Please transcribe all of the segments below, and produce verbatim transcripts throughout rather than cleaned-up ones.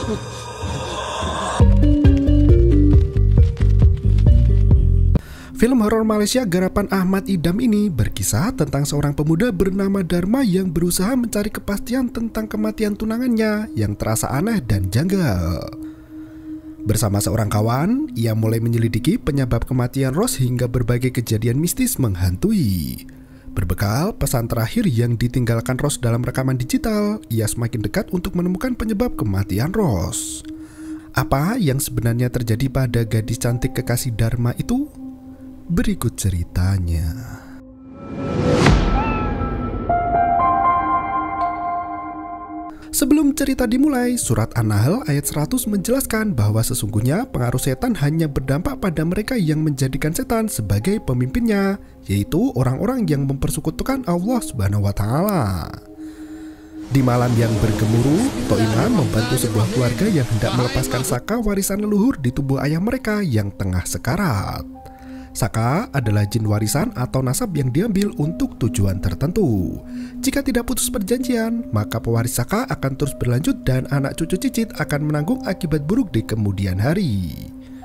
Film horor Malaysia garapan Ahmad Idam ini berkisah tentang seorang pemuda bernama Dharma yang berusaha mencari kepastian tentang kematian tunangannya yang terasa aneh dan janggal. Bersama seorang kawan, ia mulai menyelidiki penyebab kematian Ros hingga berbagai kejadian mistis menghantui. Berbekal pesan terakhir yang ditinggalkan Ros dalam rekaman digital, ia semakin dekat untuk menemukan penyebab kematian Ros. Apa yang sebenarnya terjadi pada gadis cantik kekasih Dharma itu? Berikut ceritanya. Sebelum cerita dimulai, surat An-Nahl ayat seratus menjelaskan bahwa sesungguhnya pengaruh setan hanya berdampak pada mereka yang menjadikan setan sebagai pemimpinnya, yaitu orang-orang yang mempersekutukan Allah Subhanahu wa Ta'ala. Di malam yang bergemuruh, Tok Imam membantu sebuah keluarga yang hendak melepaskan saka warisan leluhur di tubuh ayah mereka yang tengah sekarat. Saka adalah jin warisan atau nasab yang diambil untuk tujuan tertentu. Jika tidak putus perjanjian, maka pewaris saka akan terus berlanjut dan anak cucu cicit akan menanggung akibat buruk di kemudian hari.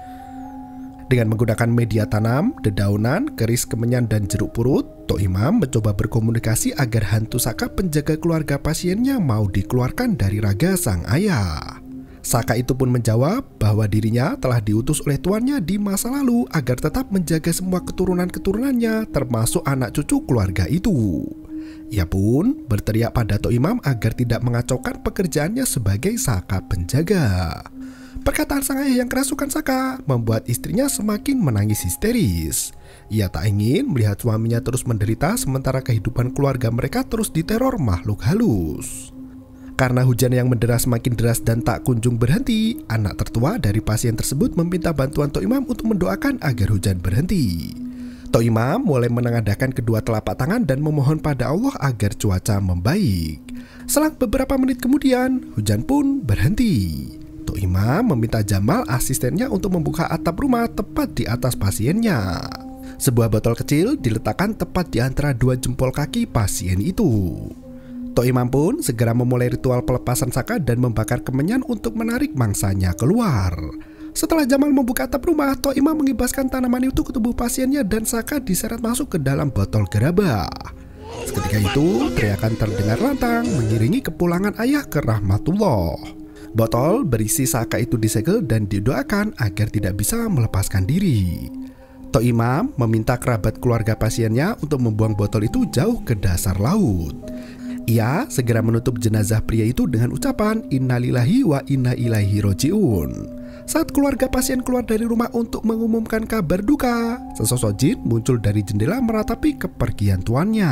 Dengan menggunakan media tanam, dedaunan, keris kemenyan dan jeruk purut, Tok Imam mencoba berkomunikasi agar hantu saka penjaga keluarga pasiennya mau dikeluarkan dari raga sang ayah. Saka itu pun menjawab bahwa dirinya telah diutus oleh tuannya di masa lalu agar tetap menjaga semua keturunan-keturunannya termasuk anak cucu keluarga itu. Ia pun berteriak pada Tok Imam agar tidak mengacaukan pekerjaannya sebagai saka penjaga. Perkataan sang ayah yang kerasukan saka membuat istrinya semakin menangis histeris. Ia tak ingin melihat suaminya terus menderita sementara kehidupan keluarga mereka terus diteror makhluk halus. Karena hujan yang menderas semakin deras dan tak kunjung berhenti, anak tertua dari pasien tersebut meminta bantuan Tok Imam untuk mendoakan agar hujan berhenti. Tok Imam mulai menengadahkan kedua telapak tangan dan memohon pada Allah agar cuaca membaik. Selang beberapa menit kemudian, hujan pun berhenti. Tok Imam meminta Jamal asistennya untuk membuka atap rumah tepat di atas pasiennya. Sebuah botol kecil diletakkan tepat di antara dua jempol kaki pasien itu. Tok Imam pun segera memulai ritual pelepasan saka dan membakar kemenyan untuk menarik mangsanya keluar. Setelah Jamal membuka atap rumah, Tok Imam mengibaskan tanaman itu ke tubuh pasiennya dan saka diseret masuk ke dalam botol gerabah. Seketika itu, teriakan terdengar lantang mengiringi kepulangan ayah ke rahmatullah. Botol berisi saka itu disegel dan didoakan agar tidak bisa melepaskan diri. Tok Imam meminta kerabat keluarga pasiennya untuk membuang botol itu jauh ke dasar laut. Ia segera menutup jenazah pria itu dengan ucapan innalillahi wa inna ilaihi roji'un. Saat keluarga pasien keluar dari rumah untuk mengumumkan kabar duka, sesosok jin muncul dari jendela meratapi kepergian tuannya.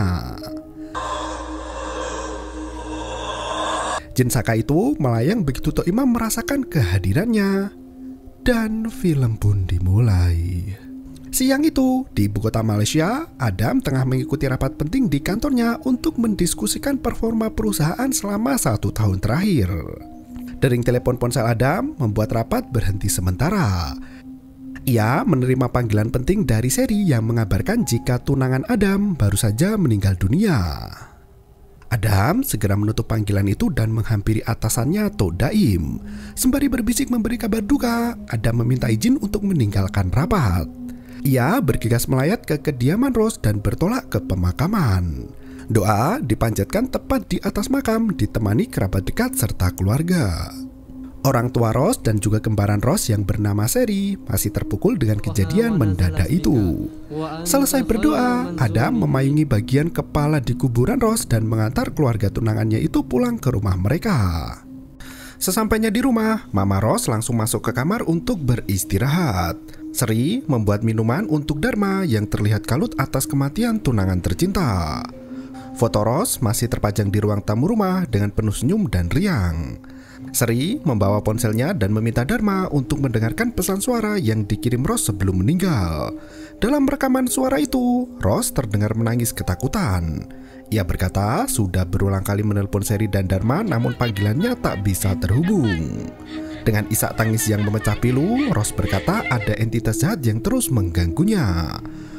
Jin saka itu melayang begitu Tok Imam merasakan kehadirannya. Dan film pun dimulai. Siang itu, di ibu kota Malaysia, Adam tengah mengikuti rapat penting di kantornya untuk mendiskusikan performa perusahaan selama satu tahun terakhir. Dering telepon ponsel Adam membuat rapat berhenti sementara. Ia menerima panggilan penting dari Seri yang mengabarkan jika tunangan Adam baru saja meninggal dunia. Adam segera menutup panggilan itu dan menghampiri atasannya Tok Daim. Sembari berbisik memberi kabar duka, Adam meminta izin untuk meninggalkan rapat. Ia bergegas melayat ke kediaman Ros dan bertolak ke pemakaman. Doa dipanjatkan tepat di atas makam ditemani kerabat dekat serta keluarga. Orang tua Ros dan juga kembaran Ros yang bernama Seri masih terpukul dengan kejadian mendadak itu. Selesai berdoa, Adam memayungi bagian kepala di kuburan Ros dan mengantar keluarga tunangannya itu pulang ke rumah mereka. Sesampainya di rumah, Mama Ros langsung masuk ke kamar untuk beristirahat. Seri membuat minuman untuk Dharma yang terlihat kalut atas kematian tunangan tercinta. Foto Ros masih terpajang di ruang tamu rumah dengan penuh senyum dan riang. Seri membawa ponselnya dan meminta Dharma untuk mendengarkan pesan suara yang dikirim Ros sebelum meninggal. Dalam rekaman suara itu, Ros terdengar menangis ketakutan. Ia berkata sudah berulang kali menelpon Seri dan Dharma namun panggilannya tak bisa terhubung. Dengan isak tangis yang memecah pilu, Ros berkata ada entitas jahat yang terus mengganggunya.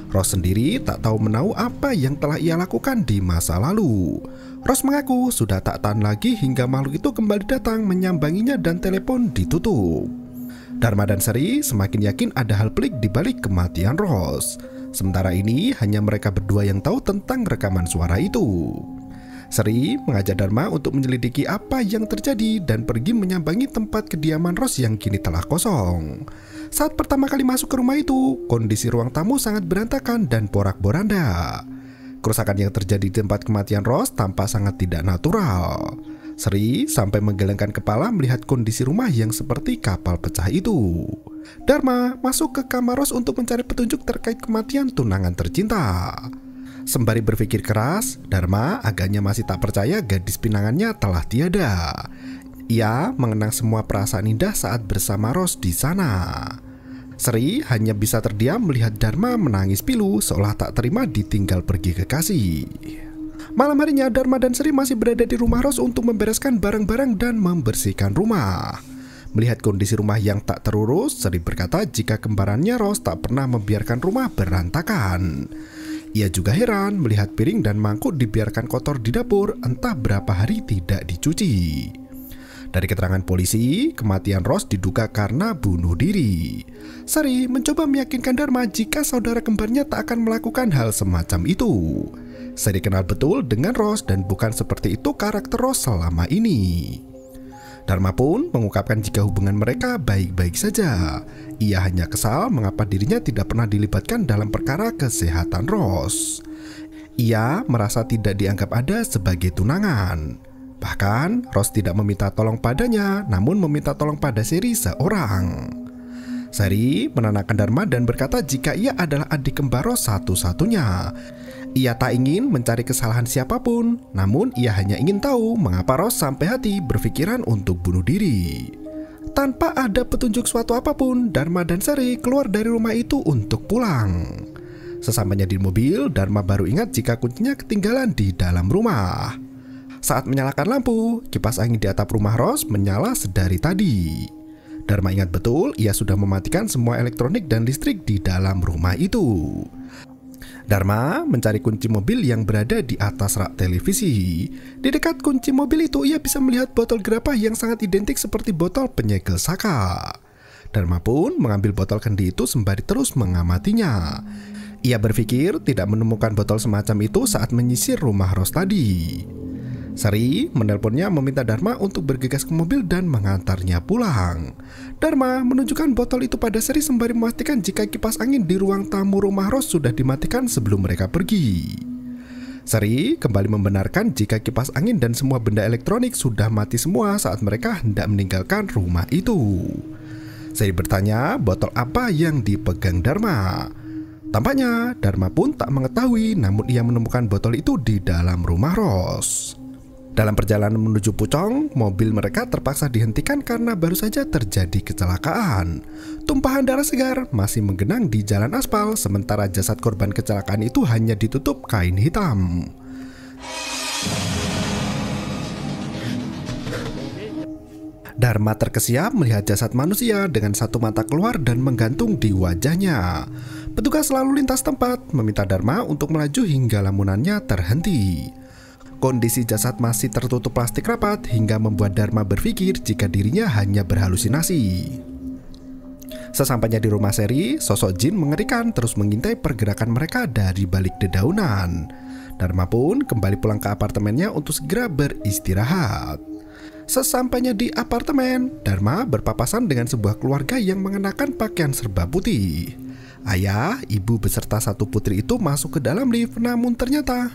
Rose sendiri tak tahu menahu apa yang telah ia lakukan di masa lalu. Rose mengaku sudah tak tahan lagi hingga makhluk itu kembali datang menyambanginya dan telepon ditutup. Dharma dan Seri semakin yakin ada hal pelik di balik kematian Rose. Sementara ini hanya mereka berdua yang tahu tentang rekaman suara itu. Seri mengajak Dharma untuk menyelidiki apa yang terjadi dan pergi menyambangi tempat kediaman Rose yang kini telah kosong. Saat pertama kali masuk ke rumah itu, kondisi ruang tamu sangat berantakan dan porak-poranda. Kerusakan yang terjadi di tempat kematian Rose tampak sangat tidak natural. Seri sampai menggelengkan kepala melihat kondisi rumah yang seperti kapal pecah itu. Dharma masuk ke kamar Rose untuk mencari petunjuk terkait kematian tunangan tercinta. Sembari berpikir keras, Dharma agaknya masih tak percaya gadis pinangannya telah tiada. Ia mengenang semua perasaan indah saat bersama Rose di sana. Seri hanya bisa terdiam melihat Dharma menangis pilu seolah tak terima ditinggal pergi kekasih. Malam harinya Dharma dan Seri masih berada di rumah Rose untuk membereskan barang-barang dan membersihkan rumah. Melihat kondisi rumah yang tak terurus, Seri berkata jika kembarannya Rose tak pernah membiarkan rumah berantakan. Ia juga heran melihat piring dan mangkuk dibiarkan kotor di dapur entah berapa hari tidak dicuci. Dari keterangan polisi, kematian Rose diduga karena bunuh diri. Seri mencoba meyakinkan Dharma jika saudara kembarnya tak akan melakukan hal semacam itu. Seri kenal betul dengan Rose dan bukan seperti itu karakter Rose selama ini. Dharma pun mengungkapkan jika hubungan mereka baik-baik saja. Ia hanya kesal mengapa dirinya tidak pernah dilibatkan dalam perkara kesehatan Rose. Ia merasa tidak dianggap ada sebagai tunangan. Bahkan Rose tidak meminta tolong padanya, namun meminta tolong pada Seri seorang. Seri menenangkan Dharma dan berkata jika ia adalah adik kembar Rose satu-satunya. Ia tak ingin mencari kesalahan siapapun, namun ia hanya ingin tahu mengapa Rose sampai hati berpikiran untuk bunuh diri. Tanpa ada petunjuk suatu apapun, Dharma dan Seri keluar dari rumah itu untuk pulang. Sesampainya di mobil, Dharma baru ingat jika kuncinya ketinggalan di dalam rumah. Saat menyalakan lampu, kipas angin di atap rumah Rose menyala sedari tadi. Dharma ingat betul ia sudah mematikan semua elektronik dan listrik di dalam rumah itu. Dharma mencari kunci mobil yang berada di atas rak televisi. Di dekat kunci mobil itu ia bisa melihat botol gerabah yang sangat identik seperti botol penyegel saka. Dharma pun mengambil botol kendi itu sembari terus mengamatinya. Ia berpikir tidak menemukan botol semacam itu saat menyisir rumah Rose tadi. Seri menelponnya meminta Dharma untuk bergegas ke mobil dan mengantarnya pulang. Dharma menunjukkan botol itu pada Seri sembari memastikan jika kipas angin di ruang tamu rumah Rose sudah dimatikan sebelum mereka pergi. Seri kembali membenarkan jika kipas angin dan semua benda elektronik sudah mati semua saat mereka hendak meninggalkan rumah itu. Seri bertanya botol apa yang dipegang Dharma. Tampaknya Dharma pun tak mengetahui, namun ia menemukan botol itu di dalam rumah Rose. Dalam perjalanan menuju Pucong, mobil mereka terpaksa dihentikan karena baru saja terjadi kecelakaan. Tumpahan darah segar masih menggenang di jalan aspal, sementara jasad korban kecelakaan itu hanya ditutup kain hitam. Dharma terkesiap melihat jasad manusia dengan satu mata keluar dan menggantung di wajahnya. Petugas lalu lintas tempat meminta Dharma untuk melaju hingga lamunannya terhenti. Kondisi jasad masih tertutup plastik rapat hingga membuat Dharma berpikir jika dirinya hanya berhalusinasi. Sesampainya di rumah Seri, sosok jin mengerikan terus mengintai pergerakan mereka dari balik dedaunan. Dharma pun kembali pulang ke apartemennya untuk segera beristirahat. Sesampainya di apartemen, Dharma berpapasan dengan sebuah keluarga yang mengenakan pakaian serba putih. Ayah, ibu beserta satu putri itu masuk ke dalam lift, namun ternyata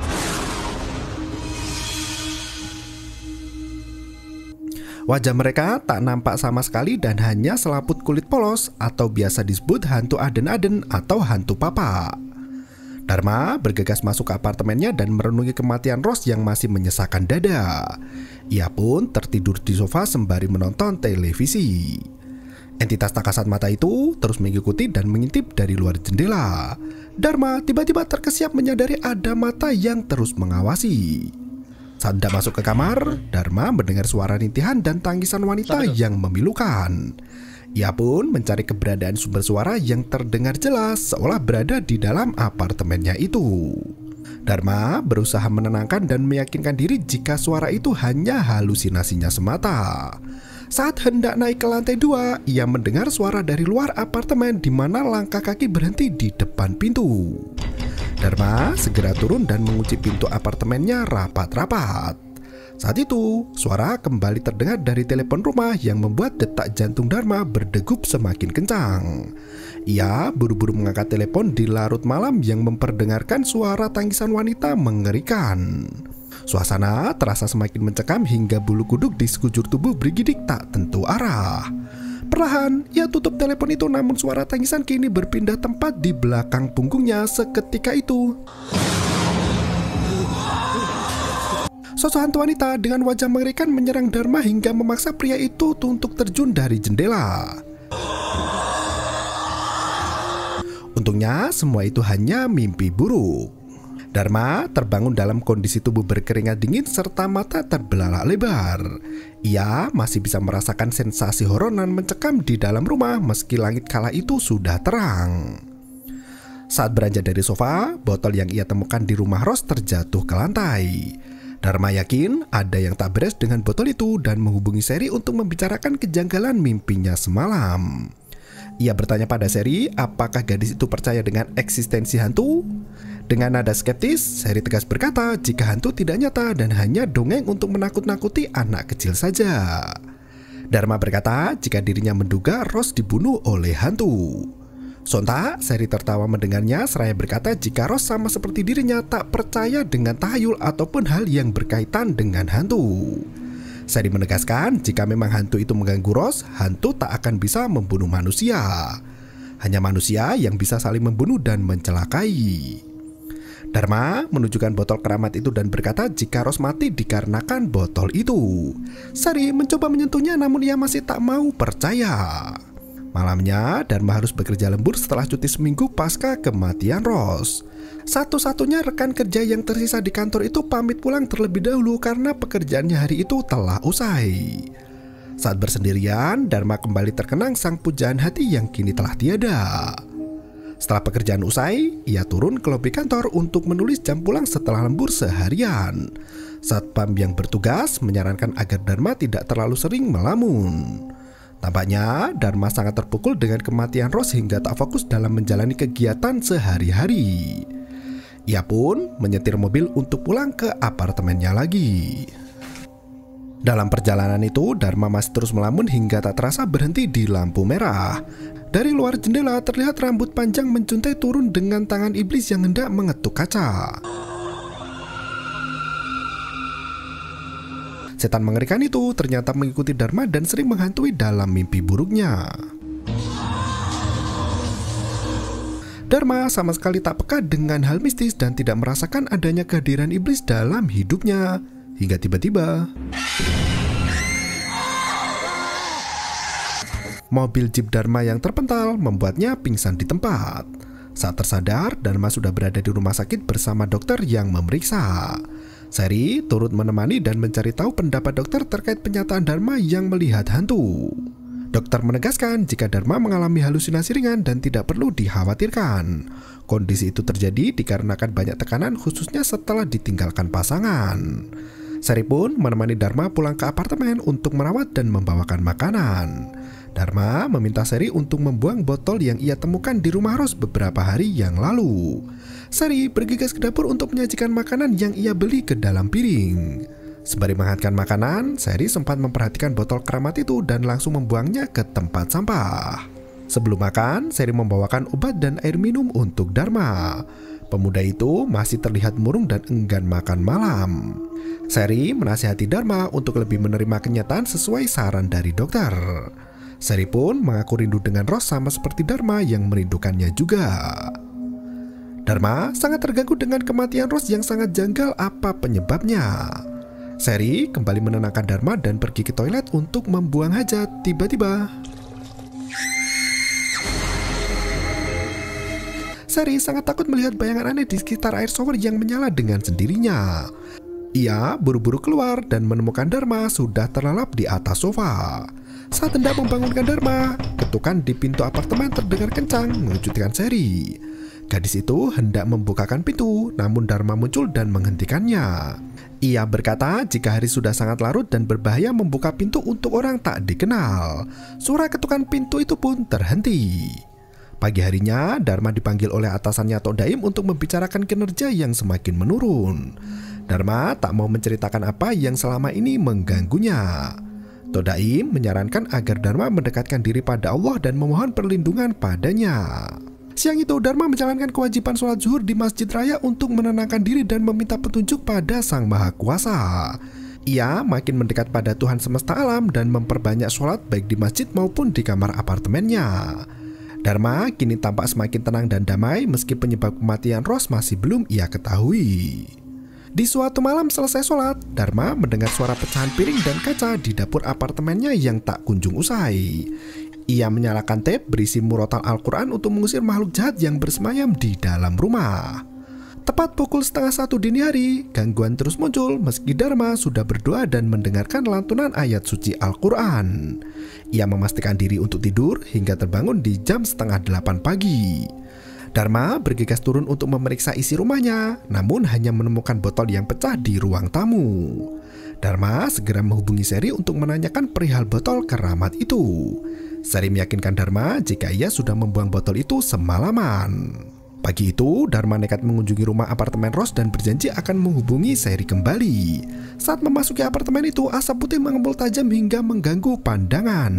wajah mereka tak nampak sama sekali dan hanya selaput kulit polos atau biasa disebut hantu aden-aden atau hantu papa. Dharma bergegas masuk ke apartemennya dan merenungi kematian Rose yang masih menyesakan dada. Ia pun tertidur di sofa sembari menonton televisi. Entitas tak kasat mata itu terus mengikuti dan mengintip dari luar jendela. Dharma tiba-tiba terkesiap menyadari ada mata yang terus mengawasi. Saat hendak masuk ke kamar, Dharma mendengar suara rintihan dan tangisan wanita yang memilukan. Ia pun mencari keberadaan sumber suara yang terdengar jelas seolah berada di dalam apartemennya itu. Dharma berusaha menenangkan dan meyakinkan diri jika suara itu hanya halusinasinya semata. Saat hendak naik ke lantai dua, ia mendengar suara dari luar apartemen di mana langkah kaki berhenti di depan pintu. Dharma segera turun dan mengunci pintu apartemennya rapat-rapat. Saat itu, suara kembali terdengar dari telepon rumah yang membuat detak jantung Dharma berdegup semakin kencang. Ia buru-buru mengangkat telepon di larut malam yang memperdengarkan suara tangisan wanita mengerikan. Suasana terasa semakin mencekam hingga bulu kuduk di sekujur tubuh bergidik tak tentu arah. Perlahan, ia tutup telepon itu, namun suara tangisan kini berpindah tempat di belakang punggungnya seketika itu. Sosok hantu wanita dengan wajah mengerikan menyerang Dharma hingga memaksa pria itu untuk terjun dari jendela. Untungnya semua itu hanya mimpi buruk. Dharma terbangun dalam kondisi tubuh berkeringat dingin serta mata terbelalak lebar. Ia masih bisa merasakan sensasi horonan mencekam di dalam rumah meski langit kala itu sudah terang. Saat beranjak dari sofa, botol yang ia temukan di rumah Rose terjatuh ke lantai. Dharma yakin ada yang tak beres dengan botol itu dan menghubungi Sherry untuk membicarakan kejanggalan mimpinya semalam. Ia bertanya pada Sherry apakah gadis itu percaya dengan eksistensi hantu. Dengan nada skeptis, Sherry tegas berkata jika hantu tidak nyata dan hanya dongeng untuk menakut-nakuti anak kecil saja. Dharma berkata jika dirinya menduga Rose dibunuh oleh hantu. Sontak, Sherry tertawa mendengarnya seraya berkata jika Rose sama seperti dirinya tak percaya dengan tahayul ataupun hal yang berkaitan dengan hantu. Sherry menegaskan jika memang hantu itu mengganggu Rose, hantu tak akan bisa membunuh manusia. Hanya manusia yang bisa saling membunuh dan mencelakai. Dharma menunjukkan botol keramat itu dan berkata jika Rose mati dikarenakan botol itu. Sherry mencoba menyentuhnya namun ia masih tak mau percaya. Malamnya, Dharma harus bekerja lembur setelah cuti seminggu pasca kematian Rose. Satu-satunya rekan kerja yang tersisa di kantor itu pamit pulang terlebih dahulu karena pekerjaannya hari itu telah usai. Saat bersendirian, Dharma kembali terkenang sang pujaan hati yang kini telah tiada. Setelah pekerjaan usai, ia turun ke lobi kantor untuk menulis jam pulang setelah lembur seharian. Satpam yang bertugas menyarankan agar Dharma tidak terlalu sering melamun. Tampaknya Dharma sangat terpukul dengan kematian Rose hingga tak fokus dalam menjalani kegiatan sehari-hari. Ia pun menyetir mobil untuk pulang ke apartemennya lagi. Dalam perjalanan itu, Dharma masih terus melamun hingga tak terasa berhenti di lampu merah. Dari luar jendela terlihat rambut panjang mencuntai turun dengan tangan iblis yang hendak mengetuk kaca. Setan mengerikan itu ternyata mengikuti Dharma dan sering menghantui dalam mimpi buruknya. Dharma sama sekali tak peka dengan hal mistis dan tidak merasakan adanya kehadiran iblis dalam hidupnya. Hingga tiba-tiba mobil jeep Dharma yang terpental membuatnya pingsan di tempat. Saat tersadar, Dharma sudah berada di rumah sakit bersama dokter yang memeriksa. Sherry turut menemani dan mencari tahu pendapat dokter terkait penyataan Dharma yang melihat hantu. Dokter menegaskan jika Dharma mengalami halusinasi ringan dan tidak perlu dikhawatirkan. Kondisi itu terjadi dikarenakan banyak tekanan khususnya setelah ditinggalkan pasangan. Sherry pun menemani Dharma pulang ke apartemen untuk merawat dan membawakan makanan. Dharma meminta Sherry untuk membuang botol yang ia temukan di rumah Rose beberapa hari yang lalu. Sherry bergegas ke dapur untuk menyajikan makanan yang ia beli ke dalam piring. Sembari menghangatkan makanan, Sherry sempat memperhatikan botol keramat itu dan langsung membuangnya ke tempat sampah. Sebelum makan, Sherry membawakan obat dan air minum untuk Dharma. Pemuda itu masih terlihat murung dan enggan makan malam. Sherry menasihati Dharma untuk lebih menerima kenyataan sesuai saran dari dokter. Sherry pun mengaku rindu dengan Rose sama seperti Dharma yang merindukannya juga. Dharma sangat terganggu dengan kematian Rose yang sangat janggal apa penyebabnya. Sherry kembali menenangkan Dharma dan pergi ke toilet untuk membuang hajat. Tiba-tiba Sherry sangat takut melihat bayangan aneh di sekitar air shower yang menyala dengan sendirinya. Ia buru-buru keluar dan menemukan Dharma sudah terlelap di atas sofa. Saat hendak membangunkan Dharma, ketukan di pintu apartemen terdengar kencang mengejutkan Sherry. Gadis itu hendak membukakan pintu, namun Dharma muncul dan menghentikannya. Ia berkata jika hari sudah sangat larut dan berbahaya membuka pintu untuk orang tak dikenal. Suara ketukan pintu itu pun terhenti. Pagi harinya, Dharma dipanggil oleh atasannya Tok Daim untuk membicarakan kinerja yang semakin menurun. Dharma tak mau menceritakan apa yang selama ini mengganggunya. Tok Daim menyarankan agar Dharma mendekatkan diri pada Allah dan memohon perlindungan padanya. Siang itu, Dharma menjalankan kewajiban sholat zuhur di Masjid Raya untuk menenangkan diri dan meminta petunjuk pada Sang Maha Kuasa. Ia makin mendekat pada Tuhan semesta alam dan memperbanyak sholat baik di masjid maupun di kamar apartemennya. Dharma kini tampak semakin tenang dan damai meski penyebab kematian Rose masih belum ia ketahui. Di suatu malam selesai sholat, Dharma mendengar suara pecahan piring dan kaca di dapur apartemennya yang tak kunjung usai. Ia menyalakan tape berisi murotal Al-Quran untuk mengusir makhluk jahat yang bersemayam di dalam rumah. Tepat pukul setengah satu dini hari, gangguan terus muncul meski Dharma sudah berdoa dan mendengarkan lantunan ayat suci Al-Quran. Ia memastikan diri untuk tidur hingga terbangun di jam setengah delapan pagi. Dharma bergegas turun untuk memeriksa isi rumahnya, namun hanya menemukan botol yang pecah di ruang tamu. Dharma segera menghubungi Sherry untuk menanyakan perihal botol keramat itu. Sherry meyakinkan Dharma jika ia sudah membuang botol itu semalaman. Pagi itu, Dharma nekat mengunjungi rumah apartemen Rose dan berjanji akan menghubungi Sherry kembali. Saat memasuki apartemen itu, asap putih mengembul tajam hingga mengganggu pandangan.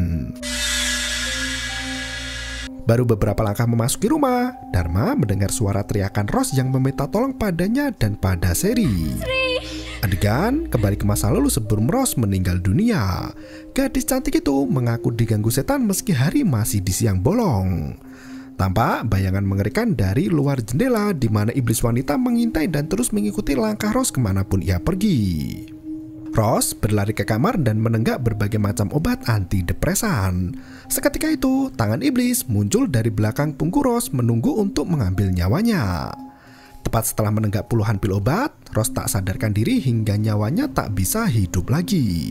Baru beberapa langkah memasuki rumah, Dharma mendengar suara teriakan Rose yang meminta tolong padanya dan pada Sherry. Adegan kembali ke masa lalu sebelum Rose meninggal dunia. Gadis cantik itu mengaku diganggu setan meski hari masih di siang bolong. Tampak bayangan mengerikan dari luar jendela di mana iblis wanita mengintai dan terus mengikuti langkah Rose kemanapun ia pergi. Rose berlari ke kamar dan menenggak berbagai macam obat antidepresan. Seketika itu, tangan iblis muncul dari belakang punggung Rose menunggu untuk mengambil nyawanya. Tepat setelah menenggak puluhan pil obat, Rose tak sadarkan diri hingga nyawanya tak bisa hidup lagi.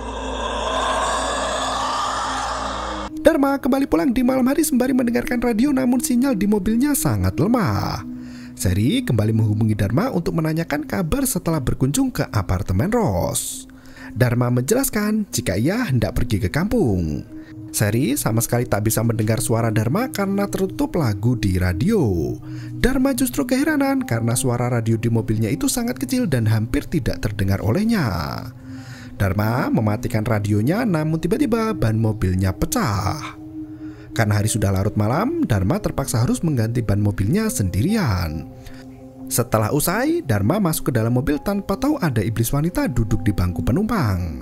Dharma kembali pulang di malam hari sembari mendengarkan radio, namun sinyal di mobilnya sangat lemah. Sherry kembali menghubungi Dharma untuk menanyakan kabar setelah berkunjung ke apartemen Rose. Dharma menjelaskan jika ia hendak pergi ke kampung. Sherry sama sekali tak bisa mendengar suara Dharma karena tertutup lagu di radio. Dharma justru keheranan karena suara radio di mobilnya itu sangat kecil dan hampir tidak terdengar olehnya. Dharma mematikan radionya, namun tiba-tiba ban mobilnya pecah. Karena hari sudah larut malam, Dharma terpaksa harus mengganti ban mobilnya sendirian. Setelah usai, Dharma masuk ke dalam mobil tanpa tahu ada iblis wanita duduk di bangku penumpang.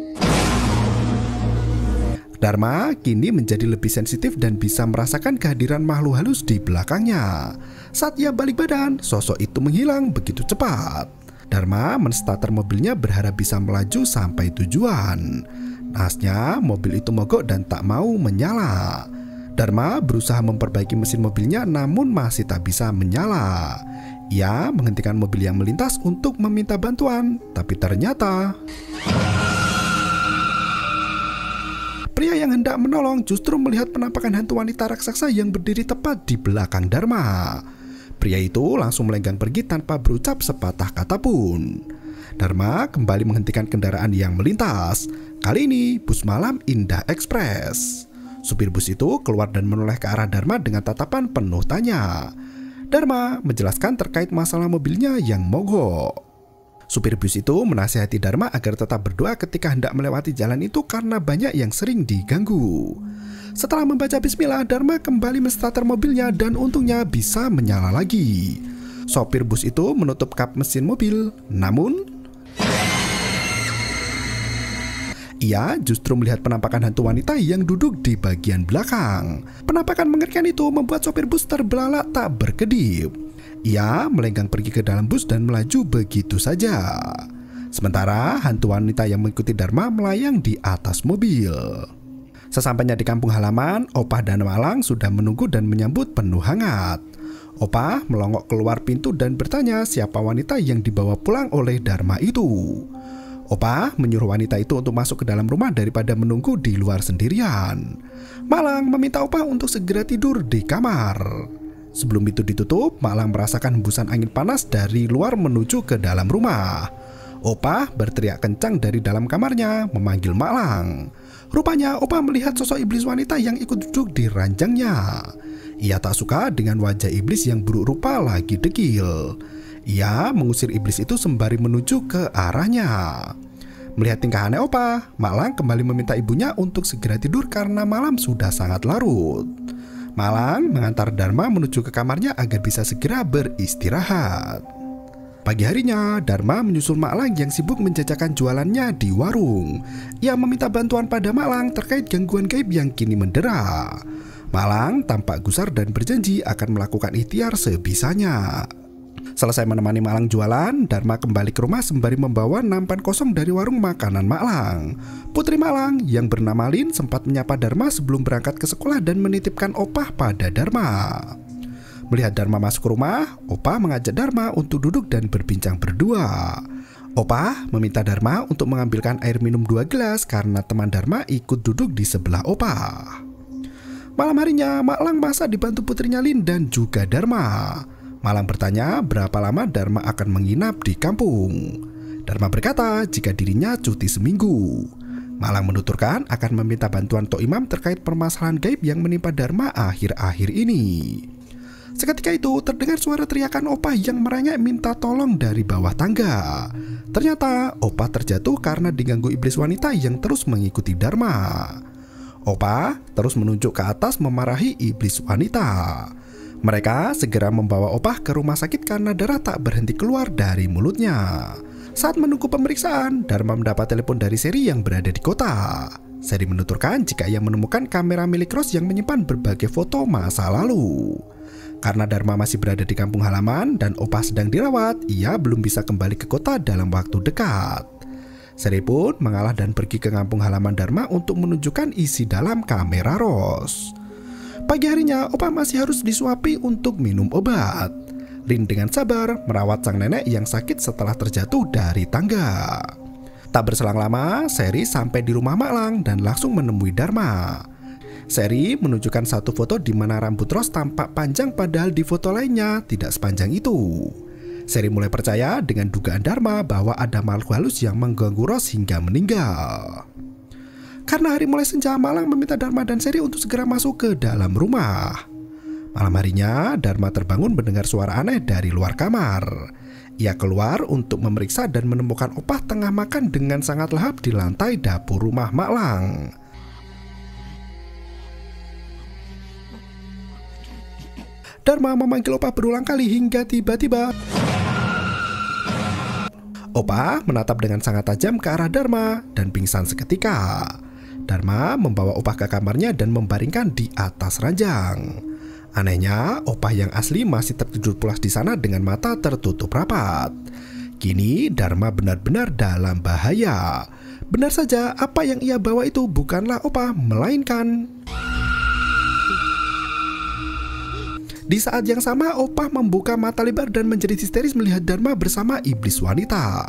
Dharma kini menjadi lebih sensitif dan bisa merasakan kehadiran makhluk halus di belakangnya. Saat ia balik badan, sosok itu menghilang begitu cepat. Dharma menstarter mobilnya berharap bisa melaju sampai tujuan. Nahasnya, mobil itu mogok dan tak mau menyala. Dharma berusaha memperbaiki mesin mobilnya namun masih tak bisa menyala. Ia menghentikan mobil yang melintas untuk meminta bantuan, tapi ternyata pria yang hendak menolong justru melihat penampakan hantu wanita raksasa yang berdiri tepat di belakang Dharma. Pria itu langsung melenggang pergi tanpa berucap sepatah kata pun. Dharma kembali menghentikan kendaraan yang melintas. Kali ini bus malam Indah Express. Supir bus itu keluar dan menoleh ke arah Dharma dengan tatapan penuh tanya. Dharma menjelaskan terkait masalah mobilnya yang mogok. Supir bus itu menasihati Dharma agar tetap berdoa ketika hendak melewati jalan itu karena banyak yang sering diganggu. Setelah membaca bismillah, Dharma kembali menstarter mobilnya dan untungnya bisa menyala lagi. Sopir bus itu menutup kap mesin mobil, namun ia justru melihat penampakan hantu wanita yang duduk di bagian belakang. Penampakan mengerikan itu membuat sopir bus terbelalak tak berkedip. Ia melenggang pergi ke dalam bus dan melaju begitu saja. Sementara hantu wanita yang mengikuti Dharma melayang di atas mobil. Sesampainya di kampung halaman, Opah dan Malang sudah menunggu dan menyambut penuh hangat. Opah melongok keluar pintu dan bertanya siapa wanita yang dibawa pulang oleh Dharma itu. Opa menyuruh wanita itu untuk masuk ke dalam rumah daripada menunggu di luar sendirian. Malang meminta Opa untuk segera tidur di kamar. Sebelum itu ditutup, Malang merasakan hembusan angin panas dari luar menuju ke dalam rumah. Opa berteriak kencang dari dalam kamarnya memanggil Malang. Rupanya Opa melihat sosok iblis wanita yang ikut duduk di ranjangnya. Ia tak suka dengan wajah iblis yang buruk rupa lagi dekil. Ia mengusir iblis itu sembari menuju ke arahnya. Melihat tingkah aneh Opa, Malang kembali meminta ibunya untuk segera tidur karena malam sudah sangat larut. Malang mengantar Dharma menuju ke kamarnya agar bisa segera beristirahat. Pagi harinya, Dharma menyusul Malang yang sibuk menjajakan jualannya di warung. Ia meminta bantuan pada Malang terkait gangguan gaib yang kini mendera. Malang tampak gusar dan berjanji akan melakukan ikhtiar sebisanya. Selesai menemani Malang jualan, Dharma kembali ke rumah sembari membawa nampan kosong dari warung makanan Malang. Putri Malang yang bernama Lin sempat menyapa Dharma sebelum berangkat ke sekolah dan menitipkan Opah pada Dharma. Melihat Dharma masuk ke rumah, Opah mengajak Dharma untuk duduk dan berbincang berdua. Opah meminta Dharma untuk mengambilkan air minum dua gelas karena teman Dharma ikut duduk di sebelah Opah. Malam harinya, Malang masak dibantu putrinya Lin dan juga Dharma. Malang bertanya berapa lama Dharma akan menginap di kampung. Dharma berkata jika dirinya cuti seminggu. Malang menuturkan akan meminta bantuan Tok Imam terkait permasalahan gaib yang menimpa Dharma akhir-akhir ini. Seketika itu terdengar suara teriakan Opah yang merengek minta tolong dari bawah tangga. Ternyata Opah terjatuh karena diganggu iblis wanita yang terus mengikuti Dharma. Opah terus menunjuk ke atas memarahi iblis wanita. Mereka segera membawa Opah ke rumah sakit karena darah tak berhenti keluar dari mulutnya. Saat menunggu pemeriksaan, Dharma mendapat telepon dari Seri yang berada di kota. Seri menuturkan jika ia menemukan kamera milik Rose yang menyimpan berbagai foto masa lalu. Karena Dharma masih berada di kampung halaman dan Opah sedang dirawat, ia belum bisa kembali ke kota dalam waktu dekat. Seri pun mengalah dan pergi ke kampung halaman Dharma untuk menunjukkan isi dalam kamera Rose. Pagi harinya, Opah masih harus disuapi untuk minum obat. Lin dengan sabar merawat sang nenek yang sakit setelah terjatuh dari tangga. Tak berselang lama, Seri sampai di rumah Malang dan langsung menemui Dharma. Seri menunjukkan satu foto di mana rambut Rose tampak panjang padahal di foto lainnya tidak sepanjang itu. Seri mulai percaya dengan dugaan Dharma bahwa ada makhluk halus yang mengganggu Rose hingga meninggal. Karena hari mulai senja, Malang meminta Dharma dan Seri untuk segera masuk ke dalam rumah. Malam harinya, Dharma terbangun mendengar suara aneh dari luar kamar. Ia keluar untuk memeriksa dan menemukan Opah tengah makan dengan sangat lahap di lantai dapur rumah Malang. Dharma memanggil Opah berulang kali hingga tiba-tiba Opah menatap dengan sangat tajam ke arah Dharma dan pingsan seketika. Dharma membawa Opah ke kamarnya dan membaringkan di atas ranjang. Anehnya, Opah yang asli masih tertidur pulas di sana dengan mata tertutup rapat. Kini Dharma benar-benar dalam bahaya. Benar saja, apa yang ia bawa itu bukanlah Opah, melainkan... Di saat yang sama, Opah membuka mata lebar dan menjadi histeris melihat Dharma bersama iblis wanita.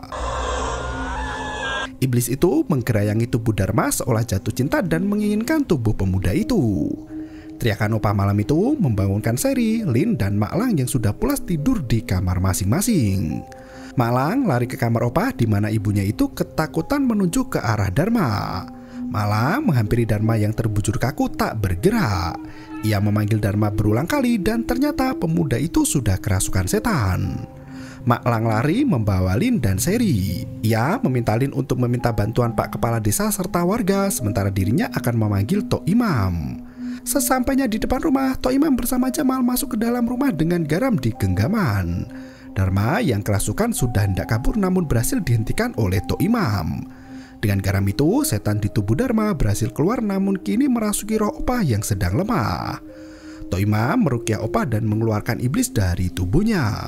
Iblis itu menggerayangi tubuh Dharma seolah jatuh cinta dan menginginkan tubuh pemuda itu. Teriakan Opah malam itu membangunkan Seri, Lin, dan Malang yang sudah pulas tidur di kamar masing-masing. Malang lari ke kamar Opah di mana ibunya itu ketakutan menunjuk ke arah Dharma. Malang menghampiri Dharma yang terbujur kaku tak bergerak. Ia memanggil Dharma berulang kali dan ternyata pemuda itu sudah kerasukan setan. Malang lari membawa Lin dan Seri. Ia meminta Lin untuk meminta bantuan Pak Kepala Desa serta warga, sementara dirinya akan memanggil Tok Imam. Sesampainya di depan rumah, Tok Imam bersama Jamal masuk ke dalam rumah dengan garam di genggaman. Dharma yang kerasukan sudah hendak kabur namun berhasil dihentikan oleh Tok Imam. Dengan garam itu, setan di tubuh Dharma berhasil keluar namun kini merasuki roh Opah yang sedang lemah. Tok Imam meruqyah Opah dan mengeluarkan iblis dari tubuhnya.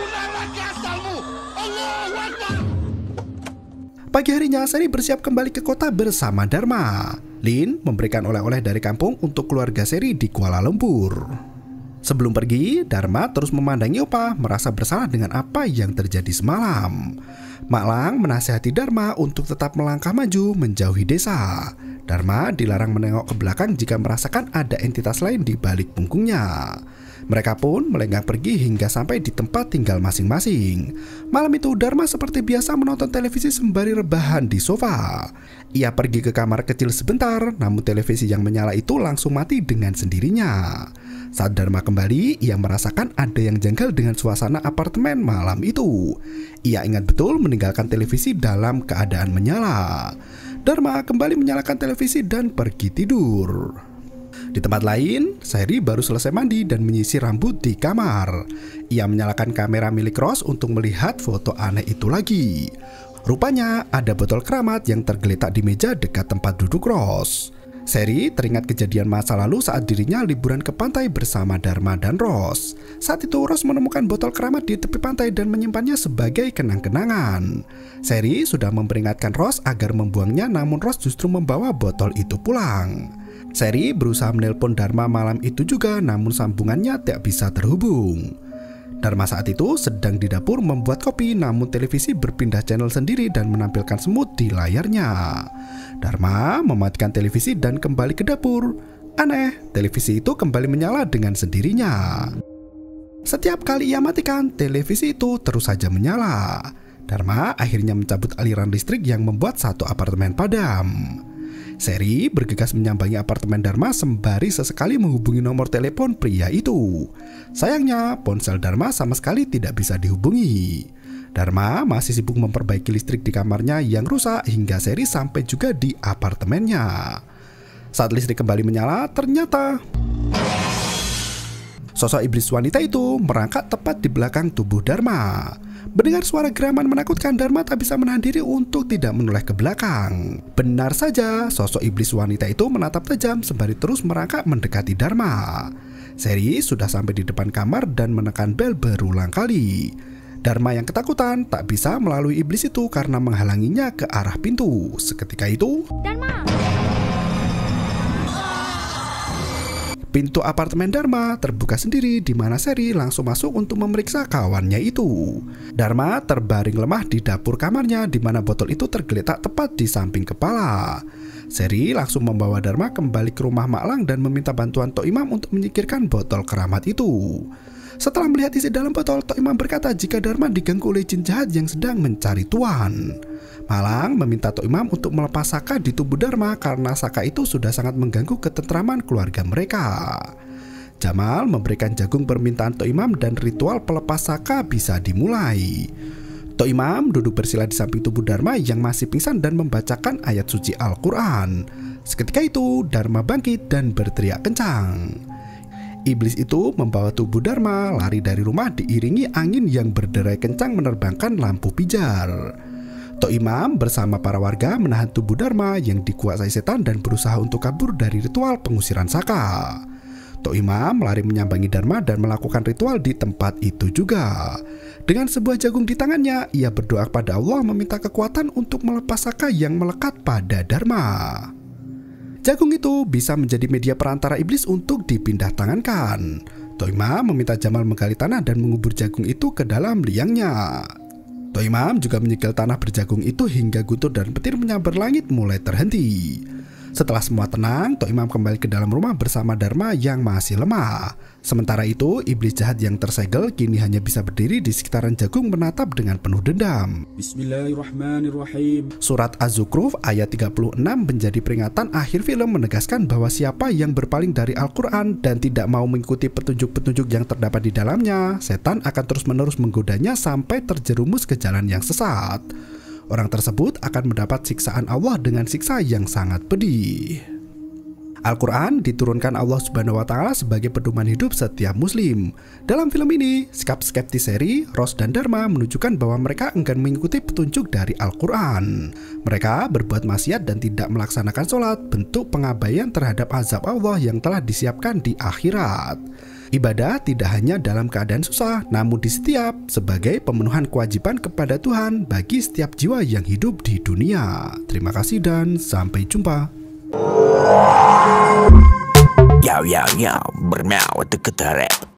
Pagi harinya, Seri bersiap kembali ke kota bersama Dharma. Lin memberikan oleh-oleh dari kampung untuk keluarga Seri di Kuala Lumpur. Sebelum pergi, Dharma terus memandangi Opah, merasa bersalah dengan apa yang terjadi semalam. Maklang menasihati Dharma untuk tetap melangkah maju menjauhi desa. Dharma dilarang menengok ke belakang jika merasakan ada entitas lain di balik punggungnya. Mereka pun melenggang pergi hingga sampai di tempat tinggal masing-masing. Malam itu Dharma seperti biasa menonton televisi sembari rebahan di sofa. Ia pergi ke kamar kecil sebentar, namun televisi yang menyala itu langsung mati dengan sendirinya. Saat Dharma kembali, ia merasakan ada yang janggal dengan suasana apartemen malam itu. Ia ingat betul meninggalkan televisi dalam keadaan menyala. Dharma kembali menyalakan televisi dan pergi tidur. Di tempat lain, Sherry baru selesai mandi dan menyisir rambut di kamar. Ia menyalakan kamera milik Ross untuk melihat foto aneh itu lagi. Rupanya ada botol keramat yang tergeletak di meja dekat tempat duduk Ross. Sherry teringat kejadian masa lalu saat dirinya liburan ke pantai bersama Dharma dan Ross. Saat itu Ross menemukan botol keramat di tepi pantai dan menyimpannya sebagai kenang-kenangan. Sherry sudah memperingatkan Ross agar membuangnya, namun Ross justru membawa botol itu pulang. Sherry berusaha menelpon Dharma malam itu juga, namun sambungannya tak bisa terhubung. Dharma saat itu sedang di dapur membuat kopi, namun televisi berpindah channel sendiri dan menampilkan semut di layarnya. Dharma mematikan televisi dan kembali ke dapur. Aneh, televisi itu kembali menyala dengan sendirinya. Setiap kali ia matikan, televisi itu terus saja menyala. Dharma akhirnya mencabut aliran listrik yang membuat satu apartemen padam. Sherry bergegas menyambangi apartemen Dharma sembari sesekali menghubungi nomor telepon pria itu. Sayangnya, ponsel Dharma sama sekali tidak bisa dihubungi. Dharma masih sibuk memperbaiki listrik di kamarnya yang rusak hingga Sherry sampai juga di apartemennya. Saat listrik kembali menyala, ternyata sosok iblis wanita itu merangkak tepat di belakang tubuh Dharma. Mendengar suara geraman menakutkan, Dharma tak bisa menahan diri untuk tidak menoleh ke belakang. Benar saja, sosok iblis wanita itu menatap tajam sembari terus merangkak mendekati Dharma. Sherry sudah sampai di depan kamar dan menekan bel berulang kali. Dharma yang ketakutan tak bisa melalui iblis itu karena menghalanginya ke arah pintu. Seketika itu, Dharma! Pintu apartemen Dharma terbuka sendiri, di mana Sherry langsung masuk untuk memeriksa kawannya itu. Dharma terbaring lemah di dapur kamarnya, di mana botol itu tergeletak tepat di samping kepala. Sherry langsung membawa Dharma kembali ke rumah Maklang dan meminta bantuan Tok Imam untuk menyingkirkan botol keramat itu. Setelah melihat isi dalam botol, Tok Imam berkata jika Dharma diganggu oleh jin jahat yang sedang mencari tuan. Maklang meminta Tok Imam untuk melepas saka di tubuh Dharma karena saka itu sudah sangat mengganggu ketentraman keluarga mereka. Jamal memberikan jagung permintaan Tok Imam dan ritual pelepas saka bisa dimulai. Tok Imam duduk bersila di samping tubuh Dharma yang masih pingsan dan membacakan ayat suci Al-Quran. Seketika itu Dharma bangkit dan berteriak kencang. Iblis itu membawa tubuh Dharma lari dari rumah diiringi angin yang berderai kencang menerbangkan lampu pijar. Tok Imam bersama para warga menahan tubuh Dharma yang dikuasai setan dan berusaha untuk kabur dari ritual pengusiran saka. Tok Imam lari menyambangi Dharma dan melakukan ritual di tempat itu juga. Dengan sebuah jagung di tangannya, ia berdoa kepada Allah meminta kekuatan untuk melepas saka yang melekat pada Dharma. Jagung itu bisa menjadi media perantara iblis untuk dipindah tangankan. Tok Imam meminta Jamal menggali tanah dan mengubur jagung itu ke dalam liangnya. Tok Imam juga menyegel tanah berjagung itu hingga guntur dan petir menyambar langit mulai terhenti. Setelah semua tenang, Tok Imam kembali ke dalam rumah bersama Dharma yang masih lemah. Sementara itu, iblis jahat yang tersegel kini hanya bisa berdiri di sekitaran jagung menatap dengan penuh dendam. Bismillahirrahmanirrahim. Surat Az-Zukhruf ayat tiga puluh enam menjadi peringatan akhir film menegaskan bahwa siapa yang berpaling dari Al-Quran dan tidak mau mengikuti petunjuk-petunjuk yang terdapat di dalamnya, setan akan terus-menerus menggodanya sampai terjerumus ke jalan yang sesat. Orang tersebut akan mendapat siksaan Allah dengan siksa yang sangat pedih. Al-Quran diturunkan Allah Subhanahu wa Ta'ala sebagai pedoman hidup setiap Muslim. Dalam film ini, sikap skeptis Sherry, Ross, dan Dharma menunjukkan bahwa mereka enggan mengikuti petunjuk dari Al-Quran. Mereka berbuat maksiat dan tidak melaksanakan sholat, bentuk pengabaian terhadap azab Allah yang telah disiapkan di akhirat. Ibadah tidak hanya dalam keadaan susah, namun di setiap sebagai pemenuhan kewajiban kepada Tuhan bagi setiap jiwa yang hidup di dunia. Terima kasih dan sampai jumpa. Yo yo yo, bermau teketaret.